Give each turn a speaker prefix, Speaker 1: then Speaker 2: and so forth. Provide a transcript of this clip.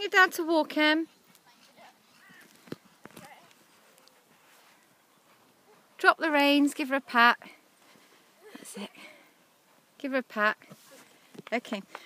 Speaker 1: your dad to walk him. Drop the reins, give her a pat. That's it. Give her a pat. Okay.